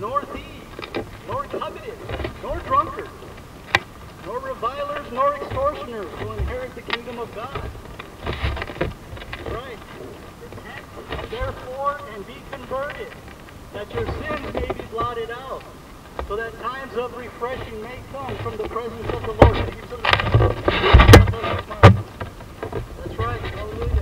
nor thieves, nor covetous, nor drunkards, nor revilers, nor extortioners will inherit the kingdom of God. Right. Repent, therefore, and be converted, that your sins may be blotted out, so that times of refreshing may come from the presence of the Lord. That's right. Hallelujah.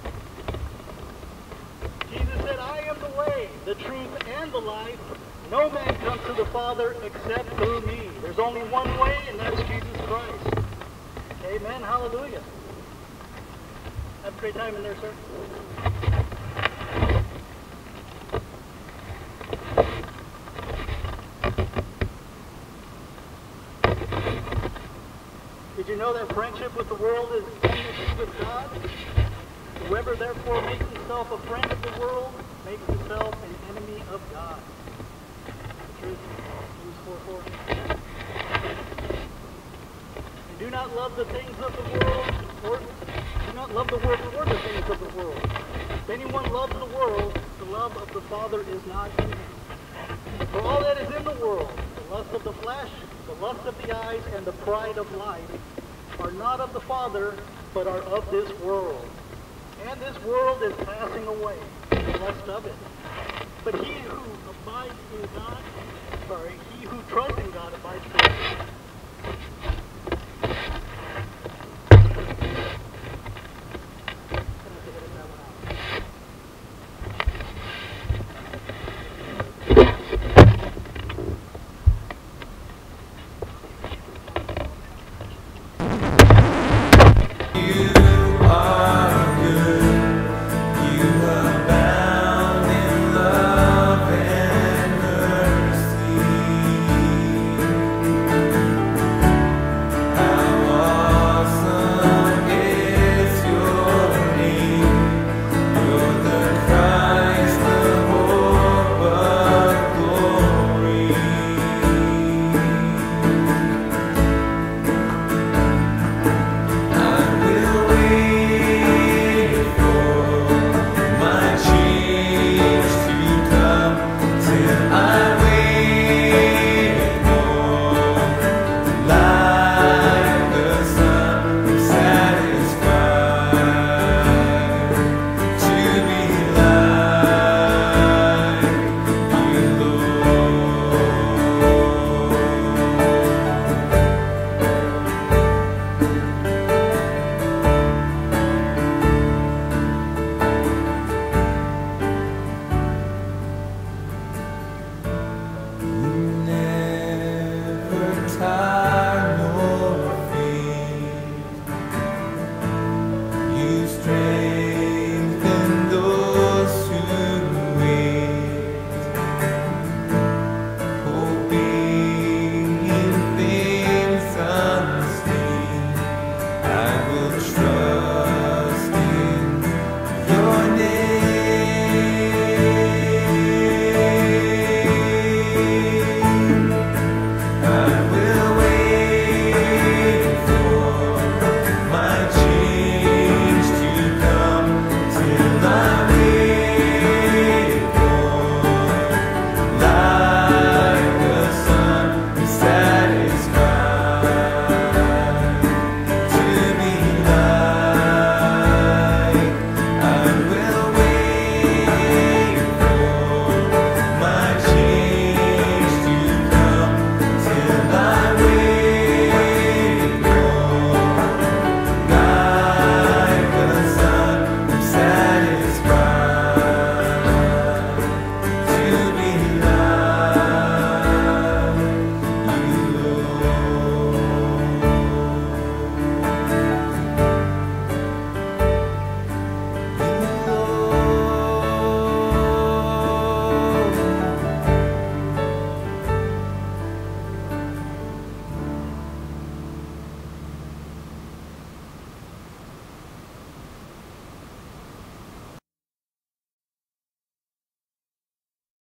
Jesus said, I am the way, the truth, and the life. No man comes to the Father except through me. There's only one way, and that's Jesus Christ. Amen. Hallelujah. Have a great time in there, sir. Did you know that friendship with the world is enmity with God? Whoever therefore makes himself a friend of the world makes himself an enemy of God. The truth, James 4:4. And do not love the things of the world, or do not love the world or the things of the world. If anyone loves the world, the love of the Father is not in him. For all that is in the world, the lust of the flesh, the lust of the eyes, and the pride of life, are not of the Father, but are of this world. And this world is passing away, the lust of it. But he who abides in God, he who trusts in God abides forever.